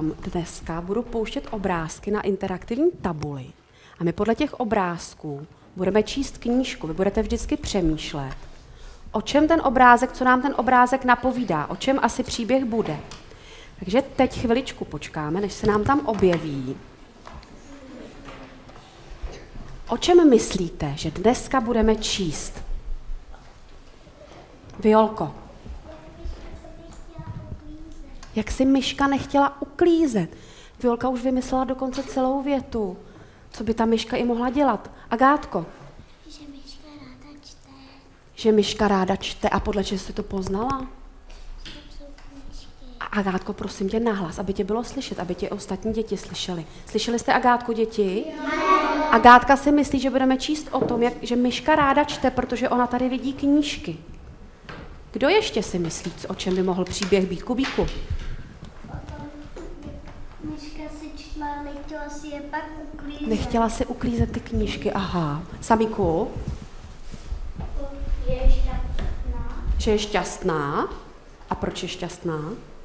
vám dneska budu pouštět obrázky na interaktivní tabuli a my podle těch obrázků budeme číst knížku. Vy budete vždycky přemýšlet, o čem ten obrázek, co nám ten obrázek napovídá, o čem asi příběh bude. Takže teď chviličku počkáme, než se nám tam objeví. O čem myslíte, že dneska budeme číst? Violko. Jak si myška nechtěla uklízet. Violka už vymyslela dokonce celou větu. Co by ta myška i mohla dělat? Agátko. Že myška ráda čte. Že myška ráda čte. A podle čeho jsi to poznala? A Agátko, prosím tě nahlas, aby tě bylo slyšet, aby tě ostatní děti slyšely. Slyšeli jste Agátku, děti? Agátka si myslí, že budeme číst o tom, že myška ráda čte, protože ona tady vidí knížky. Kdo ještě si myslí, o čem by mohl příběh být? Kubíku. Myška si čtla, nechtěla si je pak uklízet. Nechtěla si uklízet ty knížky, aha. Samíku? Je šťastná. Že je šťastná. A proč je šťastná?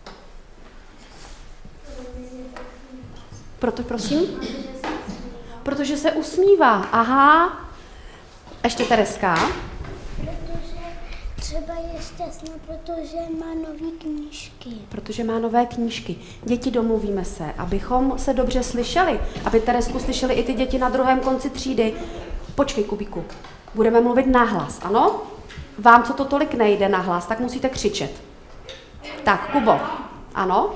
Proto, prosím? Protože se usmívá. Aha. Ještě Tereska? Protože třeba je šťastná, protože má nové knížky. Protože má nové knížky. Děti, domluvíme se, abychom se dobře slyšeli, aby Teresku slyšeli i ty děti na druhém konci třídy. Počkej, Kubíku, budeme mluvit nahlas, ano? Vám, co to tolik nejde nahlas, tak musíte křičet. Tak, Kubo, ano?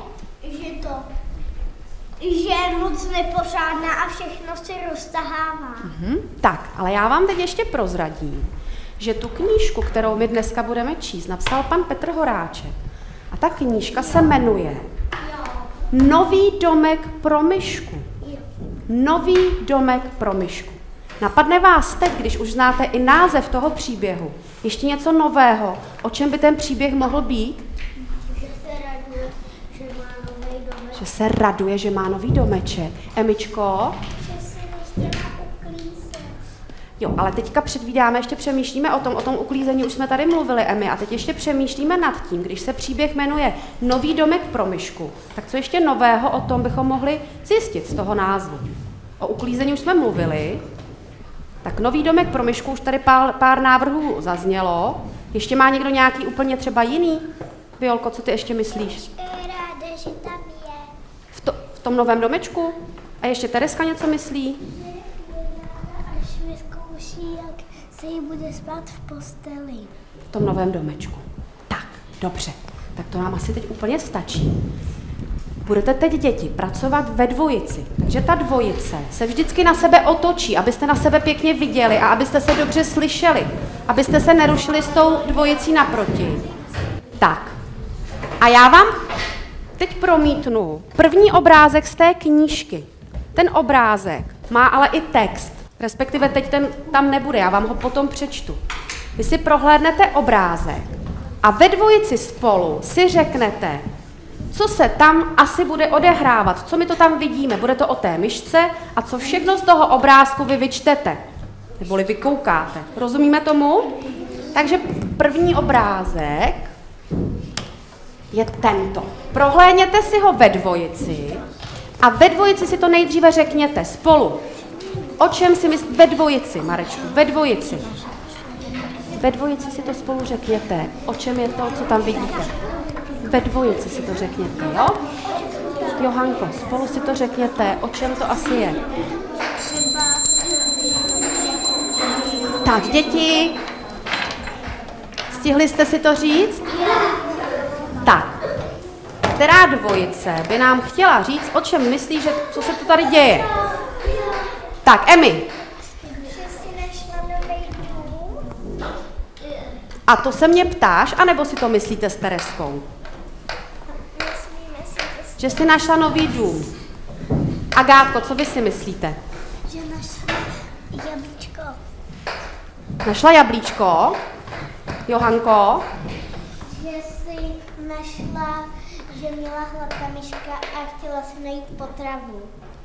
Že je moc nepořádná a všechno se roztahává. Tak, ale já vám teď ještě prozradím, že tu knížku, kterou my dneska budeme číst, napsal pan Petr Horáček. A ta knížka se jmenuje Nový domek pro myšku. Nový domek pro myšku. Napadne vás teď, když už znáte i název toho příběhu, ještě něco nového, o čem by ten příběh mohl být? Že se raduje, že má nový domeček. Emičko? Že si nechtěla uklízet. Jo, ale teďka předvídáme, ještě přemýšlíme o tom uklízení, už jsme tady mluvili, Emi, a teď ještě přemýšlíme nad tím, když se příběh jmenuje Nový domek pro myšku, tak co ještě nového o tom bychom mohli zjistit z toho názvu? O uklízení už jsme mluvili, tak Nový domek pro myšku, už tady pár návrhů zaznělo. Ještě má někdo nějaký úplně třeba jiný? Violko, co ty ještě myslíš? Ráda, že tam je. V tom novém domečku? A ještě Tereska něco myslí? Až vyzkouší, jak se jí bude spát v posteli. V tom novém domečku. Tak, dobře. Tak to nám asi teď úplně stačí. Budete teď, děti, pracovat ve dvojici. Takže ta dvojice se vždycky na sebe otočí, abyste na sebe pěkně viděli a abyste se dobře slyšeli. Abyste se nerušili s tou dvojicí naproti. Tak. A já vám teď promítnu první obrázek z té knížky. Ten obrázek má ale i text, respektive teď ten tam nebude, já vám ho potom přečtu. Vy si prohlédnete obrázek a ve dvojici spolu si řeknete, co se tam asi bude odehrávat, co my to tam vidíme. Bude to o té myšce a co všechno z toho obrázku vy vyčtete, neboli vykoukáte. Rozumíme tomu? Takže první obrázek je tento. Prohlédněte si ho ve dvojici a ve dvojici si to nejdříve řekněte spolu. O čem si myslíte? Ve dvojici, Marečku, ve dvojici. Ve dvojici si to spolu řekněte. O čem je to, co tam vidíte? Ve dvojici si to řekněte, jo? Johanko, spolu si to řekněte. O čem to asi je? Tak, děti, stihli jste si to říct? Tak, která dvojice by nám chtěla říct, o čem myslí, že co se to tady děje? Tak, Emi. Že si našla nový dům. A to se mě ptáš, anebo si to myslíte s Tereskou? Myslíme si, Že jsi našla nový dům. Agátko, co vy si myslíte? že našla jablíčko. Našla jablíčko? Johanko? Že si našla, že měla hladká myška a chtěla si najít potravu.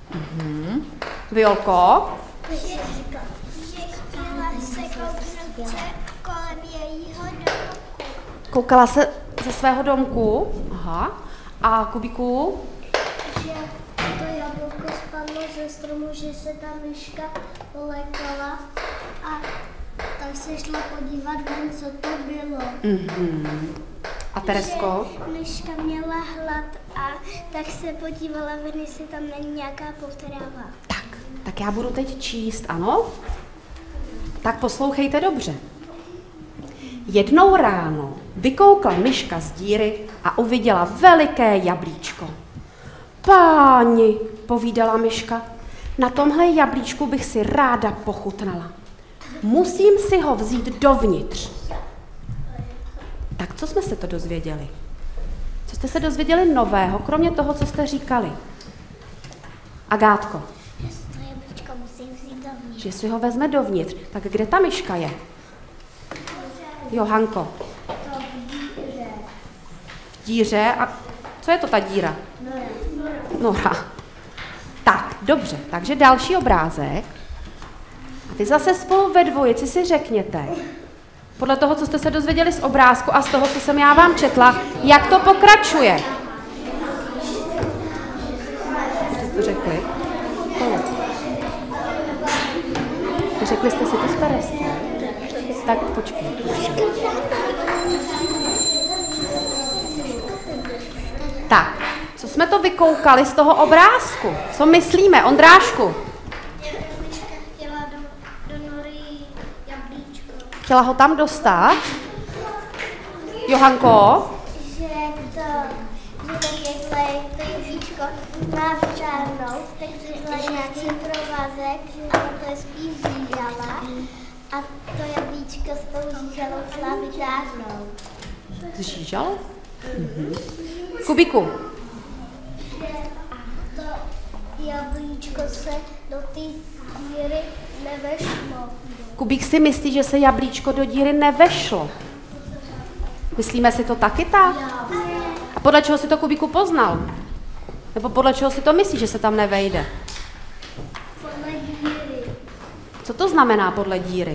Violko? Že chtěla se kouknout kolem jejího domku. Koukala se ze svého domku? Aha. A Kubíku? že to jablko spadlo ze stromu, že se ta myška polekala a tak se šla podívat ven, co to bylo. A Teresko? Že myška měla hlad a tak se podívala ven, jestli tam není nějaká potrava. Tak já budu teď číst, ano? Tak poslouchejte dobře. Jednou ráno vykoukla myška z díry a uviděla veliké jablíčko. Páni, povídala myška, na tomhle jablíčku bych si ráda pochutnala. Musím si ho vzít dovnitř. Tak co jsme se to dozvěděli? Co jste se dozvěděli nového, kromě toho, co jste říkali? Agátko. To jablíčko musím vzít dovnitř. Že si ho vezme dovnitř. Tak kde ta myška je? Johanko. V díře. A co je to ta díra? Nora. Tak, dobře. Takže další obrázek. A vy zase spolu ve dvojici si řekněte, podle toho, co jste se dozvěděli z obrázku a z toho, co jsem já vám četla, jak to pokračuje. Co jste to řekli? Řekli jste si to s Tereskou? Tak počkej. Tak, co jsme to vykoukali z toho obrázku? Co myslíme, Ondrášku? Myška chtěla do nory jablíčko. Chtěla ho tam dostat? Johanko? Že tak jakhle to jablíčko má včárnout, tak vzala nějaký provázek, že to je spíš zížala a to jablíčko s tou žížalou šla vytáhnout. Zžížal? Kubíku. To jablíčko se do té díry nevešlo. Kubík si myslí, že se jablíčko do díry nevešlo. Myslíme si to taky tak? A podle čeho si to Kubíku poznal? Nebo podle čeho si to myslí, že se tam nevejde? Podle díry. Co to znamená podle díry?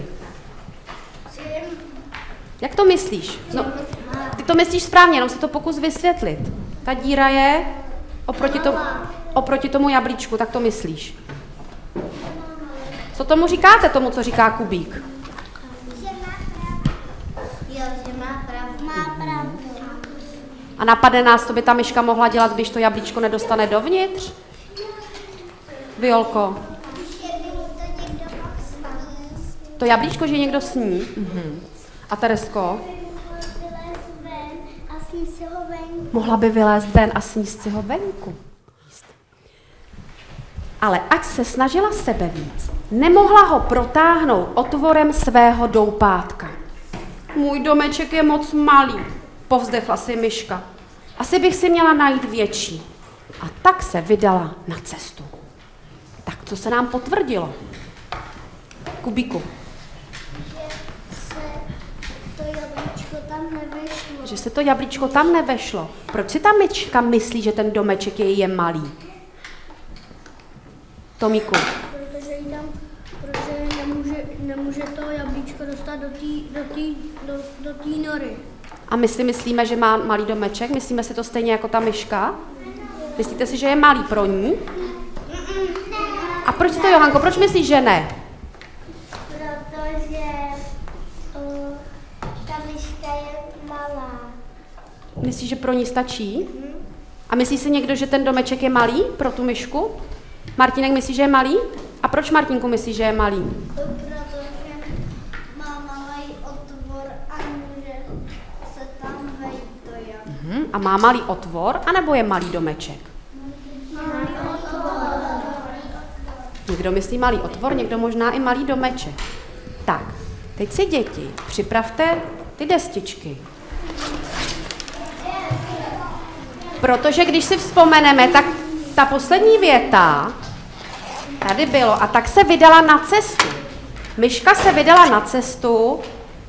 Jak to myslíš? No, ty to myslíš správně, jenom si to pokus vysvětlit. Ta díra je oproti tomu jablíčku, tak to myslíš. Co tomu říkáte, tomu, co říká Kubík? Že má pravdu. Má pravdu. A napadne nás, co by ta myška mohla dělat, když to jablíčko nedostane dovnitř? Violko? To jablíčko, že někdo sní? A Teresko? Mohla by vylézt ven a sníst si ho venku. Ale ať se snažila sebe víc, nemohla ho protáhnout otvorem svého doupátka. Můj domeček je moc malý, povzdechla si myška. Asi bych si měla najít větší. A tak se vydala na cestu. Tak co se nám potvrdilo? Kubíku. Že se to jablíčko tam nevešlo. Proč si ta myška myslí, že ten domeček je malý? Tomíku. Protože nemůže to jablíčko dostat do té nory. A my si myslíme, že má malý domeček? Myslíme si to stejně jako ta myška? Myslíte si, že je malý pro ní? A proč to, Johanko, proč myslíš, že ne? Protože ta myška je malá. Myslíš, že pro ní stačí? A myslí si někdo, že ten domeček je malý pro tu myšku? Martinek myslí, že je malý? A proč Martinku myslí, že je malý? Protože má malý otvor a může se tam vejít do jablíčka. A má malý otvor, anebo je malý domeček? Malý otvor. Někdo myslí malý otvor, někdo možná i malý domeček. Tak, teď si děti připravte ty destičky. Protože když si vzpomeneme, tak ta poslední věta tady bylo a tak se vydala na cestu. Myška se vydala na cestu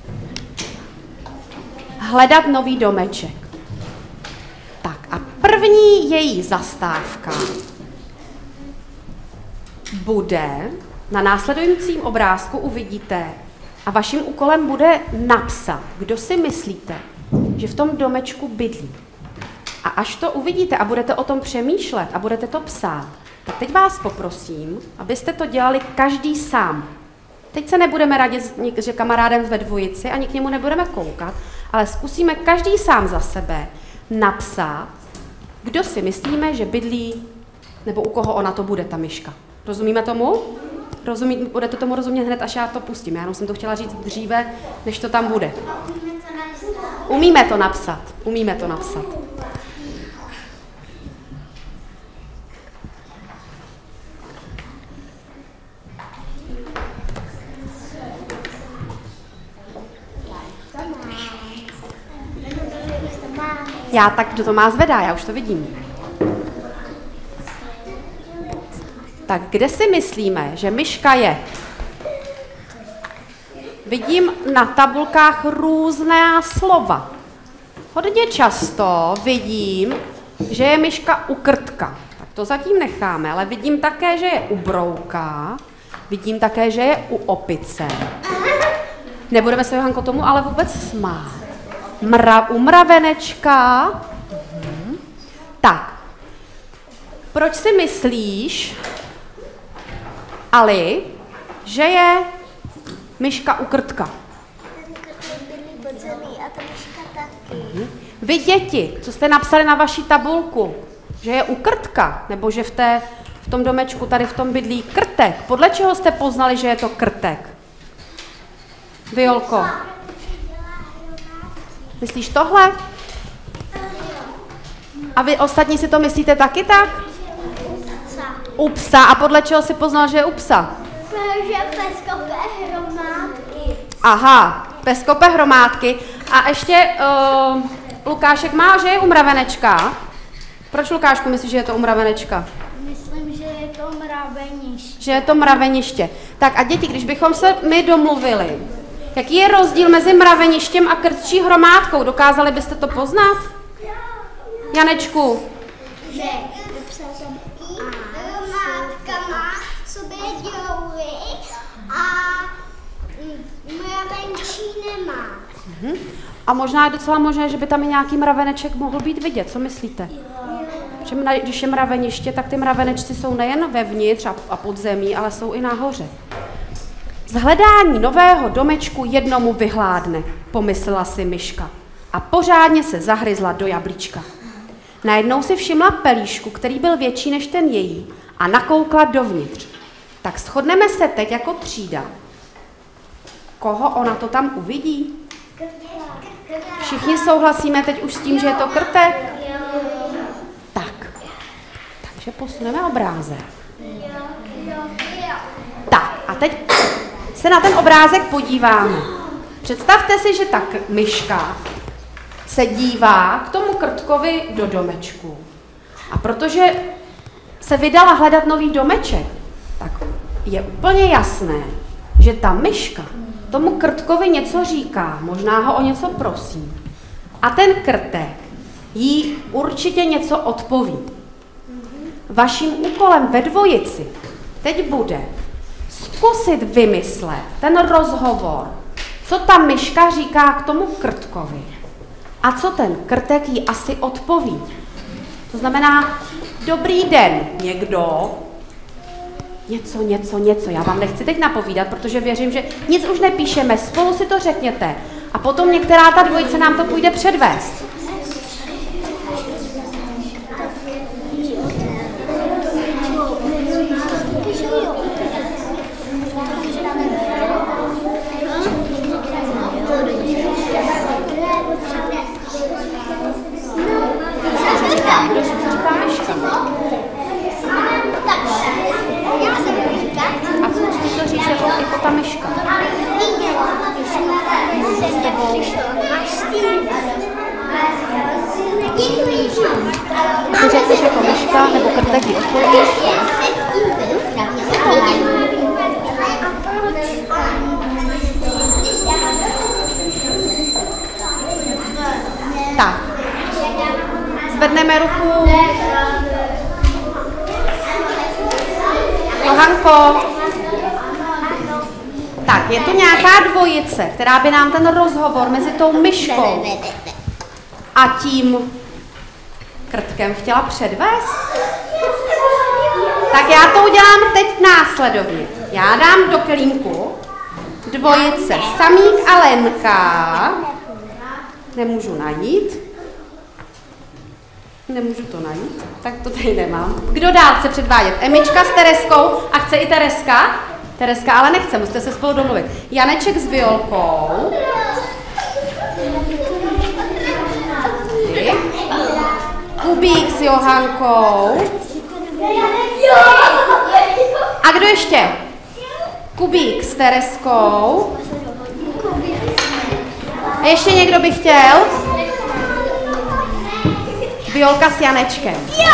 hledat nový domeček. Tak a první její zastávka bude, na následujícím obrázku uvidíte, a vaším úkolem bude napsat, kdo si myslíte, že v tom domečku bydlí. A až to uvidíte a budete o tom přemýšlet a budete to psát, tak teď vás poprosím, abyste to dělali každý sám. Teď se nebudeme radit s kamarádem ve dvojici, ani k němu nebudeme koukat, ale zkusíme každý sám za sebe napsat, kdo si myslíme, že bydlí, nebo u koho ona to bude, ta myška. Rozumíme tomu? Budete tomu rozumět hned, až já to pustím. Já jenom jsem to chtěla říct dříve, než to tam bude. Umíme to napsat. Umíme to napsat. Já tak, kdo to má zvedá, já už to vidím. Tak kde si myslíme, že myška je? Vidím na tabulkách různá slova. Hodně často vidím, že je myška u krtka. Tak to zatím necháme, ale vidím také, že je u brouka. Vidím také, že je u opice. Nebudeme se, Johanko, tomu ale vůbec smát. U mravenečka. Tak. Proč si myslíš, Ali, že je myška u krtka? Ten krtek bydlí pod zemí a ta myška taky. Vy děti, co jste napsali na vaší tabulku, že je u krtka, nebo že v tom domečku tady v tom bydlí krtek, podle čeho jste poznali, že je to krtek? Violko. Myslíš tohle? A vy ostatní si to myslíte taky tak? U psa. A podle čeho si poznal, že je u psa? Protože pes kope hromádky. Aha, pes kope hromádky. A ještě Lukášek má, že je u mravenečka. Proč, Lukášku, myslíš, že je to u mravenečka? Myslím, že je to mraveniště. Že je to mraveniště. Tak a děti, když bychom se my domluvili, jaký je rozdíl mezi mraveništěm a krtčí hromádkou? Dokázali byste to poznat? Janečku. Že hromádka má v sobě dělohy a mravenčí nemá. A možná je docela možné, že by tam i nějaký mraveneček mohl být vidět. Co myslíte? Že když je mraveniště, tak ty mravenečci jsou nejen vevnitř a pod zemí, ale jsou i nahoře. Z hledání nového domečku jednomu vyhládne, pomyslela si myška a pořádně se zahryzla do jablíčka. Najednou si všimla pelíšku, který byl větší než ten její, a nakoukla dovnitř. Tak shodneme se teď jako třída. Koho ona to tam uvidí? Všichni souhlasíme teď už s tím, že je to krtek? Tak. Takže posuneme obrázek. Tak a teď se na ten obrázek podíváme. Představte si, že ta myška se dívá k tomu krtkovi do domečku. A protože se vydala hledat nový domeček, tak je úplně jasné, že ta myška tomu krtkovi něco říká, možná ho o něco prosí. A ten krtek jí určitě něco odpoví. Vaším úkolem ve dvojici teď bude zkusit vymyslet ten rozhovor, co ta myška říká k tomu krtkovi a co ten krtek jí asi odpoví. To znamená, dobrý den, někdo, něco. Já vám nechci teď napovídat, protože věřím, že nic už nepíšeme, spolu si to řekněte a potom některá ta dvojice nám to půjde předvést. A zkuste to říct jako ta myška. Ty řekneš jako myška, nebo krtek jí odpovíš. Tak. Zvedneme ruku. Johanko. Tak, je tu nějaká dvojice, která by nám ten rozhovor mezi tou myškou a tím krtkem chtěla předvést? Tak já to udělám teď následovně. Já dám do kelímku dvojice Samík a Lenka. Nemůžu najít. Nemůžu to najít, tak to tady nemám. Kdo dál chce předvádět? Emička s Tereskou a chce i Tereska? Tereska ale nechce, musíte se spolu domluvit. Janeček s Violkou. Kubík s Johankou. A kdo ještě? Kubík s Tereskou. A ještě někdo by chtěl? Violka s Janečkem.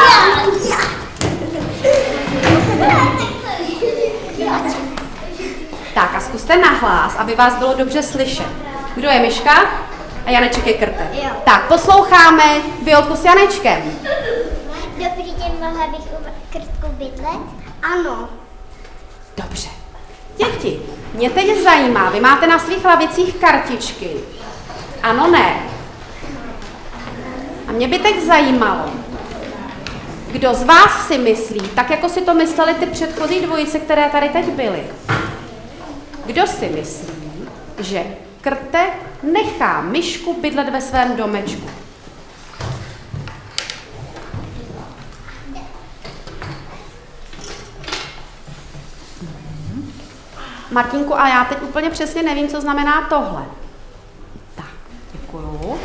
Tak a zkuste nahlas, aby vás bylo dobře slyšet. Kdo je Myška? A Janeček je Krtek. Tak, posloucháme Violku s Janečkem. Dobrý den, mohla bych u Krtku bydlet? Ano. Dobře. Děti, mě teď zajímá, vy máte na svých lavicích kartičky. Ano, ne. A mě by teď zajímalo, kdo z vás si myslí, tak jako si to mysleli ty předchozí dvojice, které tady teď byly. Kdo si myslí, že Krtek nechá Myšku bydlet ve svém domečku? Martínku, ale já teď úplně přesně nevím, co znamená tohle. Tak, děkuju.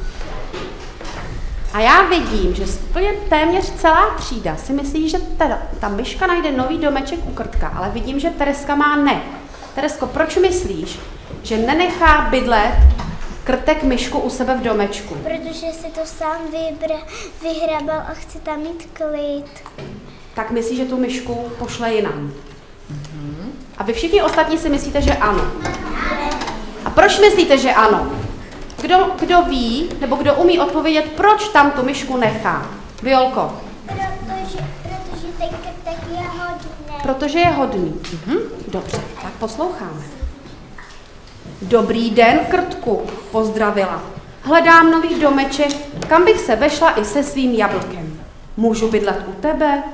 A já vidím, že úplně téměř celá třída si myslí, že teda ta Myška najde nový domeček u Krtka, ale vidím, že Tereska má ne. Teresko, proč myslíš, že nenechá bydlet Krtek Myšku u sebe v domečku? Protože si to sám vyhrabal a chce tam mít klid. Tak myslíš, že tu Myšku pošle jinam? A vy všichni ostatní si myslíte, že ano. A proč myslíte, že ano? Kdo ví, nebo kdo umí odpovědět, proč tam tu Myšku nechá? Violko. Protože ten Krtek je hodný. Protože je hodný. Dobře, tak posloucháme. Dobrý den, Krtku, pozdravila. Hledám nový domeček, kam bych se vešla i se svým jablkem. Můžu bydlet u tebe?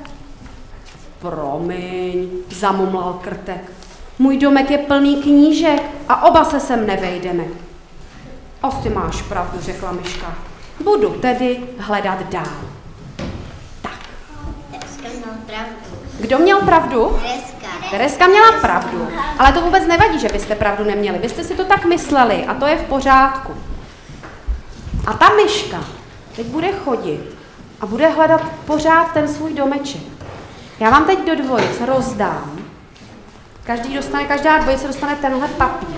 Promiň, zamumlal Krtek. Můj domek je plný knížek a oba se sem nevejdeme. Asi máš pravdu, řekla Myška. Budu tedy hledat dál. Tak. Tereska měla pravdu. Kdo měl pravdu? Tereska. Tereska měla pravdu, ale to vůbec nevadí, že vy jste pravdu neměli. Vy jste si to tak mysleli a to je v pořádku. A ta Myška teď bude chodit a bude hledat pořád ten svůj domeček. Já vám teď do dvojic rozdám. Každá dvojice dostane tenhle papír.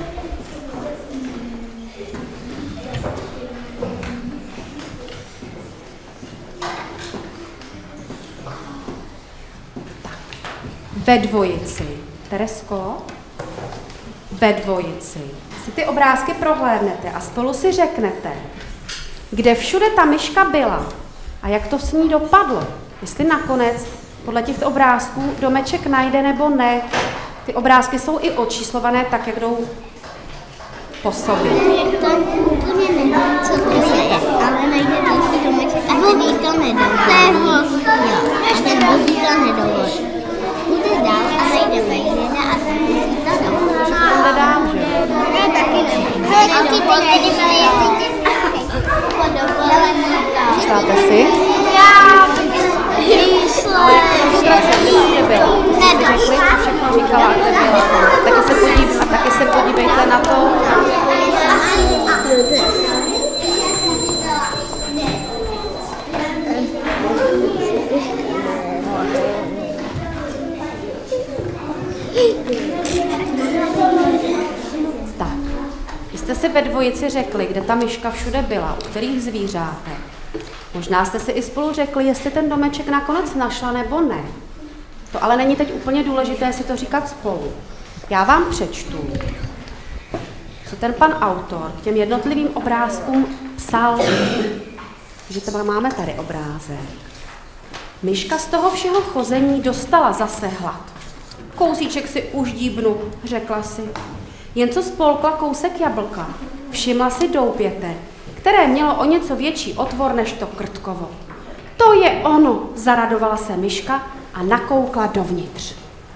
Ve dvojici, Teresko, ve dvojici si ty obrázky prohlédnete a spolu si řeknete, kde všude ta Myška byla a jak to s ní dopadlo. Jestli nakonec podle těchto obrázků domeček najde nebo ne. Ty obrázky jsou i očíslované tak, jak jdou po sobě. To úplně nevím, co to je, ale najde další domeček a ten jí to nedovolí. A ten jí to nedovolí. Bude dál a najde Vejřina a ten jí to dovolí. Tam dám, že? Já taky nevím. A ty Čísláte si? Já ale nebyla. Řekli, co všechno říkala, a nebyla. Taky se podívejte na to. Tak, vy jste si ve dvojici řekli, kde ta Myška všude byla, u kterých zvířátek. Možná jste si i spolu řekli, jestli ten domeček nakonec našla nebo ne. To ale není teď úplně důležité si to říkat spolu. Já vám přečtu, co ten pan autor k těm jednotlivým obrázkům psal. Že tam máme tady obrázek. Myška z toho všeho chození dostala zase hlad. Kousíček si už díbnu, řekla si. Jen co spolkla kousek jablka, všimla si doupěte, které mělo o něco větší otvor než to Krtkovo. To je ono, zaradovala se myška a nakoukla dovnitř.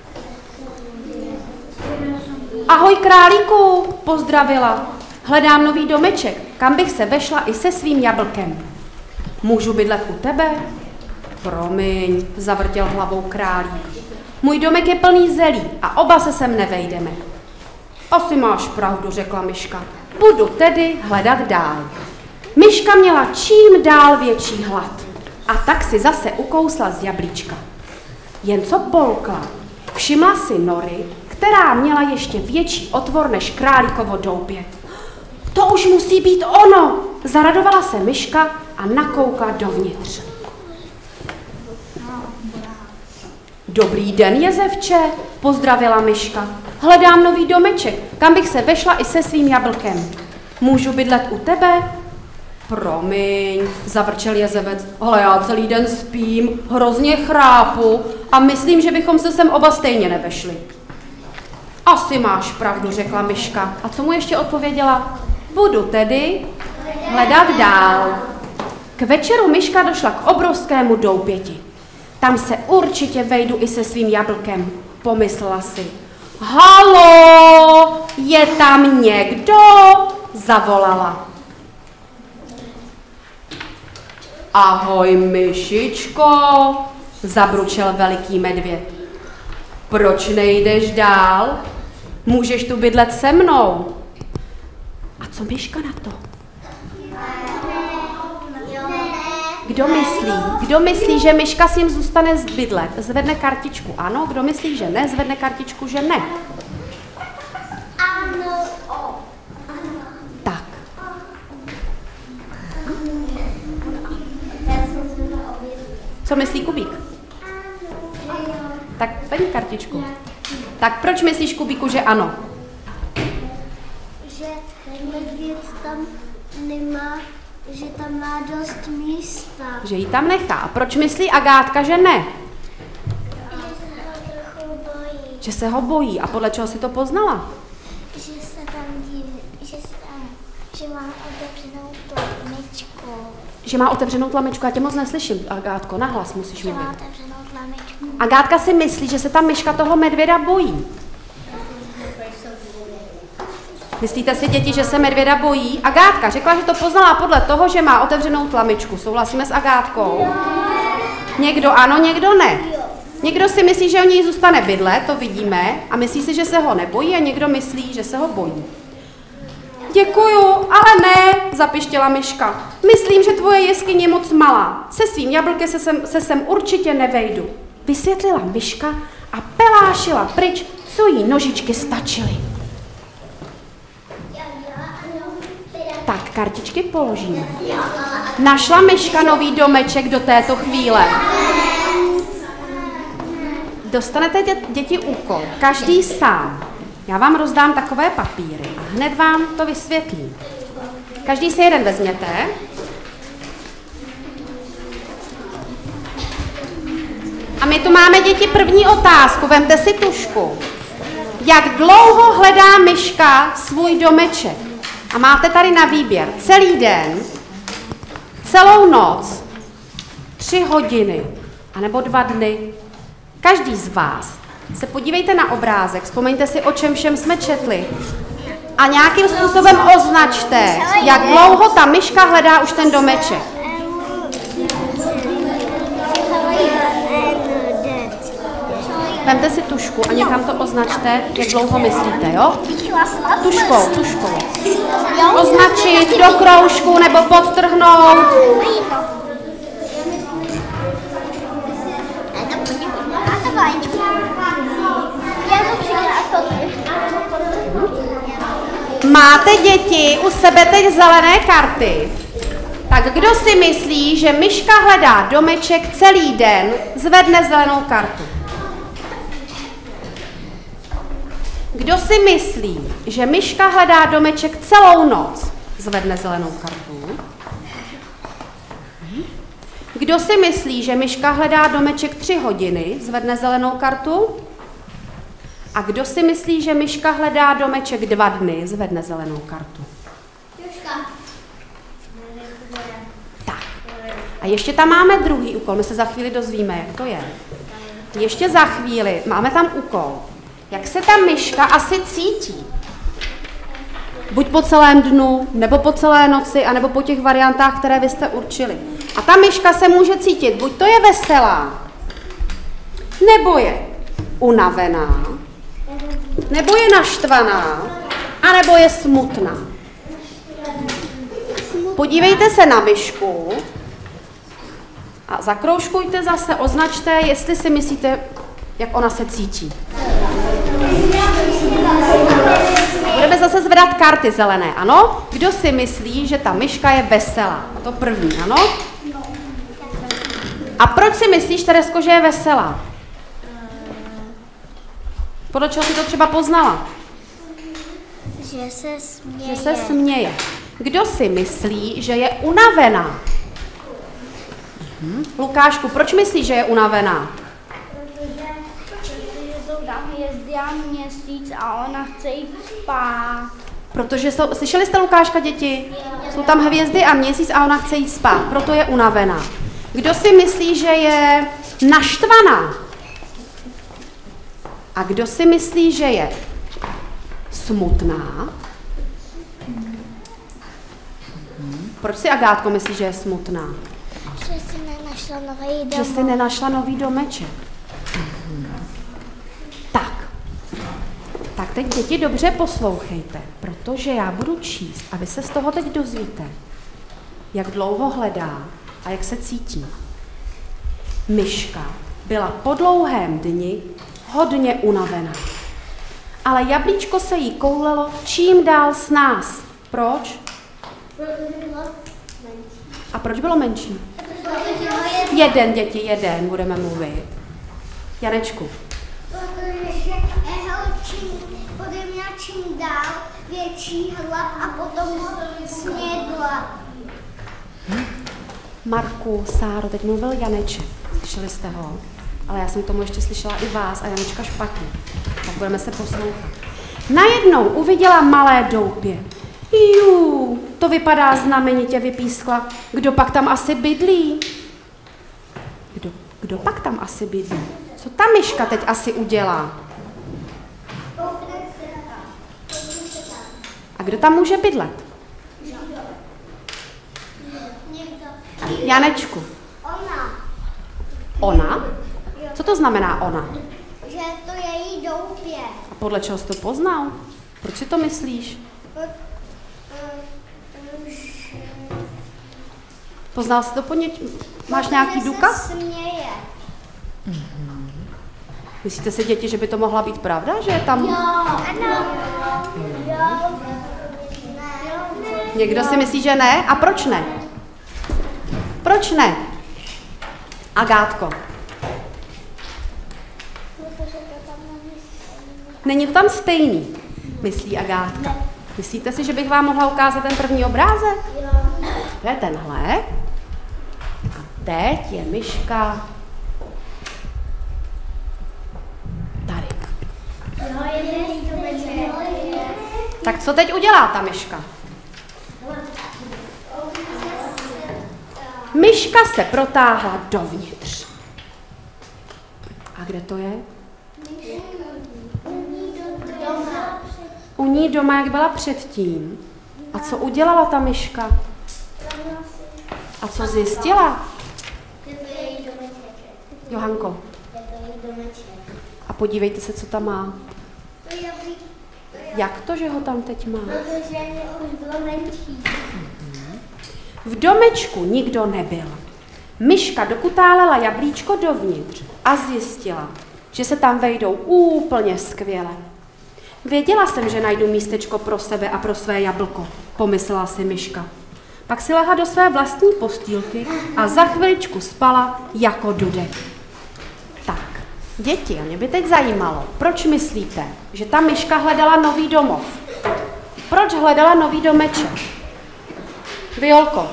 Ahoj králíku, pozdravila. Hledám nový domeček, kam bych se vešla i se svým jablkem. Můžu bydlet u tebe? Promiň, zavrtěl hlavou králík. Můj domek je plný zelí a oba se sem nevejdeme. Asi máš pravdu, řekla myška. Budu tedy hledat dál. Myška měla čím dál větší hlad a tak si zase ukousla z jablíčka. Jen co polkla, všimla si nory, která měla ještě větší otvor než králíkovo doupě. To už musí být ono, zaradovala se myška a nakoukla dovnitř. Dobrý den, jezevče, pozdravila myška. Hledám nový domeček, kam bych se vešla i se svým jablkem. Můžu bydlet u tebe? Promiň, zavrčel jezevec. Ale já celý den spím, hrozně chrápu a myslím, že bychom se sem oba stejně nevešli. Asi máš pravdu, řekla myška. A co mu ještě odpověděla? Budu tedy hledat dál. K večeru myška došla k obrovskému doupěti. Tam se určitě vejdu i se svým jablkem, pomyslela si. Halo, je tam někdo? Zavolala. Ahoj, myšičko, zabručel veliký medvěd. Proč nejdeš dál? Můžeš tu bydlet se mnou. A co myška na to? Kdo myslí, že myška s ním zůstane bydlet? Zvedne kartičku ano, kdo myslí, že ne, zvedne kartičku, že ne. Ano. Tak. Co myslí Kubík? Tak zvedni kartičku. Tak proč myslíš, Kubíku, že ano? Že medvěd tam nemá, že tam má dost místa. Že ji tam nechá. A proč myslí Agátka, že ne? Že se ho trochu bojí. Že se ho bojí. A podle čeho si to poznala? Že se tam díví, že má otevřenou tlamičku. Že má otevřenou tlamičku. Já tě moc neslyším, Agátko. Nahlas musíš Že má mluvit. otevřenou tlamičku. Agátka si myslí, že se ta myška toho medvěda bojí. Myslíte si, děti, že se medvěda bojí? Agátka řekla, že to poznala podle toho, že má otevřenou tlamičku. Souhlasíme s Agátkou? Někdo ano, někdo ne. Někdo si myslí, že o něj zůstane bydlet, to vidíme, a myslí si, že se ho nebojí, a někdo myslí, že se ho bojí. Děkuju, ale ne, zapištěla myška. Myslím, že tvoje jeskyně je moc malá. Se svým jablkem se sem určitě nevejdu. Vysvětlila myška a pelášila pryč, co jí nožičky stačily. Tak, kartičky položíme. Našla myška nový domeček do této chvíle. Dostanete děti úkol, každý sám. Já vám rozdám takové papíry a hned vám to vysvětlím. Každý si jeden vezměte. A my tu máme, děti, první otázku. Vemte si tužku. Jak dlouho hledá myška svůj domeček? A máte tady na výběr celý den, celou noc, 3 hodiny, anebo 2 dny. Každý z vás se podívejte na obrázek, vzpomeňte si, o čem všem jsme četli a nějakým způsobem označte, jak dlouho ta myška hledá už ten domeček. Vemte si tužku a někam to označte, jak dlouho myslíte, jo? Tužkou. Označit do kroužku nebo podtrhnout. Máte, děti, u sebe teď zelené karty. Tak kdo si myslí, že myška hledá domeček celý den, zvedne zelenou kartu. Kdo si myslí, že myška hledá domeček celou noc, zvedne zelenou kartu. Kdo si myslí, že myška hledá domeček 3 hodiny, zvedne zelenou kartu. A kdo si myslí, že myška hledá domeček 2 dny, zvedne zelenou kartu. Tak. A A ještě tam máme druhý úkol, my se za chvíli dozvíme, jak to je. Ještě za chvíli máme tam úkol, jak se ta myška asi cítí. Buď po celém dnu, nebo po celé noci, anebo po těch variantách, které vy jste určili. A ta myška se může cítit, buď to je veselá, nebo je unavená, nebo je naštvaná, anebo je smutná. Podívejte se na myšku a zakroužkujte zase, označte, jestli si myslíte, jak ona se cítí. Budeme zase zvedat karty zelené, ano? Kdo si myslí, že ta myška je veselá? To první, ano? A proč si myslíš, Teresko, že je veselá? Podle čeho jsi to třeba poznala? Že se směje. Že se směje. Kdo si myslí, že je unavená? Lukášku, proč myslíš, že je unavená? Protože jsou tam hvězdy a měsíc a ona chce jít spát. Protože slyšeli jste, Lukáška, děti? Jsou tam hvězdy a měsíc a ona chce jít spát, proto je unavená. Kdo si myslí, že je naštvaná? A kdo si myslí, že je smutná? Proč si, Agátko, myslí, že je smutná? Že si nenašla nový domov. Že si nenašla nový domeček. Tak teď, děti, dobře poslouchejte, protože já budu číst a vy se z toho teď dozvíte, jak dlouho hledá a jak se cítí. Myška byla po dlouhém dni hodně unavená, ale jablíčko se jí koulelo čím dál s nás. Proč? A proč bylo menší? Jeden, děti, jeden budeme mluvit. Janečku. Protože bude měla čím dál větší hlad a potom snědla. Marku, Sáro, teď mluvil Janeček. Slyšeli jste ho? Ale já jsem tomu ještě slyšela i vás a Janečka špatně. Tak budeme se poslouchat. Najednou uviděla malé doupě. Jú, to vypadá znamenitě, vypískla. Kdo pak tam asi bydlí? Kdo pak tam asi bydlí? Co ta myška teď asi udělá? A kdo tam může bydlet? Janečku. Ona? Co to znamená ona? Že to je její doupě. A podle čeho jsi to poznal? Proč si to myslíš? Poznal jsi to po něčem? Máš nějaký důkaz? Směje. Myslíte si, děti, že by to mohla být pravda? Že je tam... Ano. Někdo si myslí, že ne? A proč ne? Proč ne? Agátko. Není to tam stejný, myslí Agátka. Myslíte si, že bych vám mohla ukázat ten první obrázek? To je tenhle. A teď je myška tady. Tak co teď udělá ta myška? Myška se protáhla dovnitř. A kde to je? U ní doma, jak byla předtím. A co udělala ta myška? A co zjistila? Johanko. A podívejte se, co tam má. Jak to, že ho tam teď má? Protože už bylo menší. V domečku nikdo nebyl. Myška dokutálela jablíčko dovnitř a zjistila, že se tam vejdou úplně skvěle. Věděla jsem, že najdu místečko pro sebe a pro své jablko, pomyslela si myška. Pak si lehla do své vlastní postýlky a za chviličku spala jako dudek. Tak, děti, mě by teď zajímalo, proč myslíte, že ta myška hledala nový domov? Proč hledala nový domeček? Violko.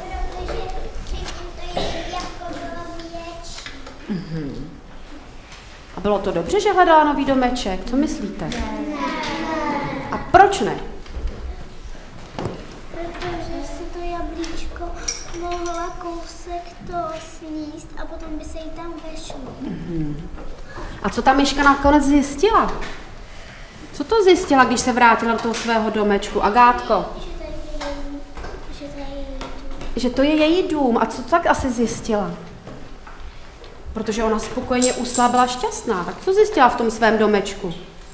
A bylo to dobře, že hledala nový domeček? Co myslíte? A proč ne? Protože si to jablíčko mohla kousek to sníst a potom by se jí tam vešlo. A co ta myška nakonec zjistila? Co to zjistila, když se vrátila do toho svého domečku? Agátko? Že to je její dům. A co tak asi zjistila? Protože ona spokojeně usla, byla šťastná. Tak co zjistila v tom svém domečku?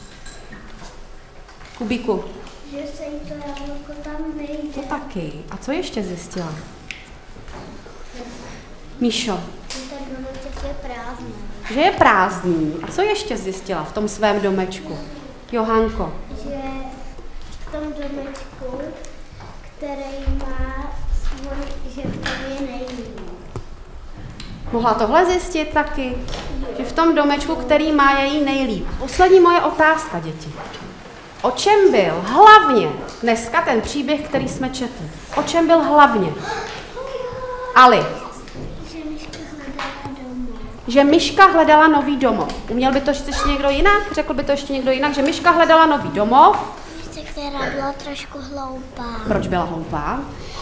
Kubíku? Že se jí to jablko tam nejde. To taky. A co ještě zjistila? Míšo? Že ten domeček je prázdný. Že je prázdný. A co ještě zjistila v tom svém domečku? Johanko? Že v tom domečku, který má že v tom je nejlíp. Mohla tohle zjistit taky? Že v tom domečku, který má, je jí nejlíp. Poslední moje otázka, děti. O čem byl hlavně dneska ten příběh, který jsme četli? O čem byl hlavně? Ali. Že myška hledala domov. Že myška hledala nový domov. Uměl by to říct ještě někdo jinak? Řekl by to ještě někdo jinak? Že myška hledala nový domov. Myšce, která byla trošku hloupá. Proč byla hloupá?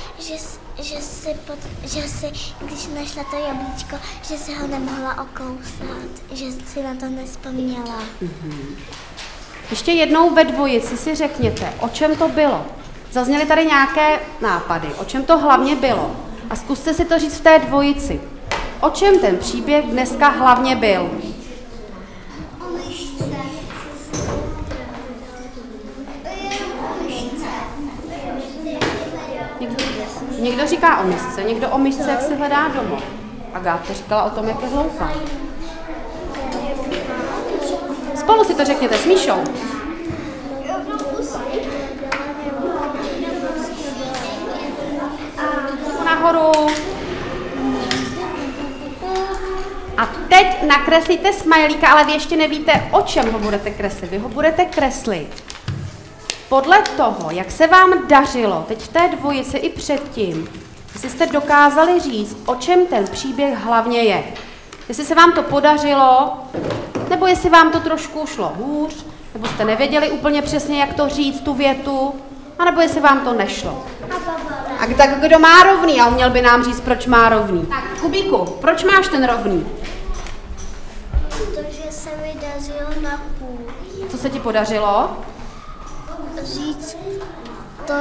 Že si, když našla to jablíčko, že si ho nemohla okousat, že si na to nespomněla. Ještě jednou ve dvojici si řekněte, o čem to bylo. Zazněly tady nějaké nápady, o čem to hlavně bylo. A zkuste si to říct v té dvojici. O čem ten příběh dneska hlavně byl? O myšce. Někdo říká o misce, někdo o misce, jak se hledá domov. Agáta říkala o tom, jak je hloupá. Spolu si to řekněte s Míšou. Nahoru. A teď nakreslíte smajlíka, ale vy ještě nevíte, o čem ho budete kreslit. Vy ho budete kreslit podle toho, jak se vám dařilo, teď v té dvojici i předtím, jestli jste dokázali říct, o čem ten příběh hlavně je. Jestli se vám to podařilo, nebo jestli vám to trošku šlo hůř, nebo jste nevěděli úplně přesně, jak to říct, tu větu, anebo jestli vám to nešlo. A tak kdo má rovný a uměl by nám říct, proč má rovný. Tak, Kubíku, proč máš ten rovný? Protože se mi dařilo na půl. Co se ti podařilo? Říct to,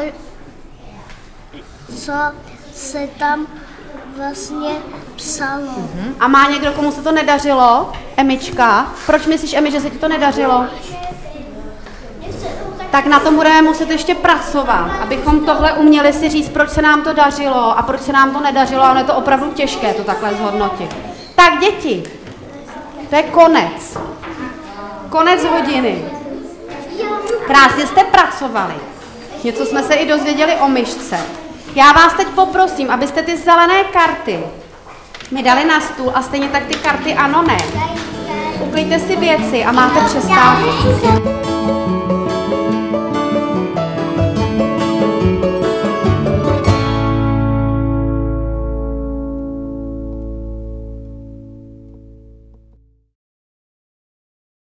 co se tam vlastně psalo. A má někdo, komu se to nedařilo? Emička. Proč myslíš, Emi, že se ti to nedařilo? Tak na tom budeme muset ještě pracovat, abychom tohle uměli si říct, proč se nám to dařilo a proč se nám to nedařilo, a ono je to opravdu těžké to takhle zhodnotit. Tak děti, to je konec. Konec hodiny. Krásně jste pracovali. Něco jsme se i dozvěděli o myšce. Já vás teď poprosím, abyste ty zelené karty mi dali na stůl a stejně tak ty karty ano, ne. Uklidte si věci a máte přestávku.